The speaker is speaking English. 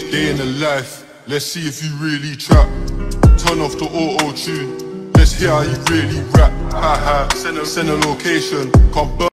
Day in the life, let's see if you really trap. Turn off the auto-tune, let's hear how you really rap. Ha ha, send a location, come